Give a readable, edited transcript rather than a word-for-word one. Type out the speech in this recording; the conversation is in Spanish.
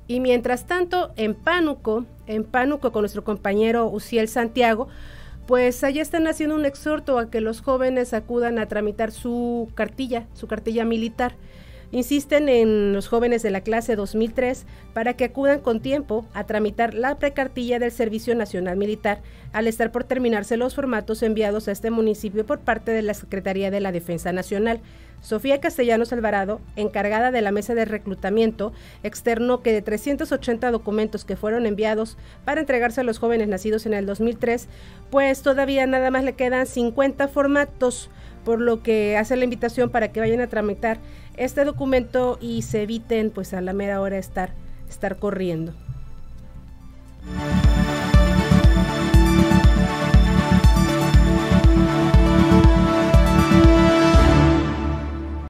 Y mientras tanto, en Pánuco con nuestro compañero Uciel Santiago, pues allá están haciendo un exhorto a que los jóvenes acudan a tramitar su cartilla militar. Insisten en los jóvenes de la clase 2003 para que acudan con tiempo a tramitar la precartilla del Servicio Nacional Militar, al estar por terminarse los formatos enviados a este municipio por parte de la Secretaría de la Defensa Nacional. Sofía Castellanos Alvarado, encargada de la mesa de reclutamiento, externó que de 380 documentos que fueron enviados para entregarse a los jóvenes nacidos en el 2003, pues todavía nada más le quedan 50 formatos, por lo que hace la invitación para que vayan a tramitar este documento y se eviten pues a la mera hora estar corriendo.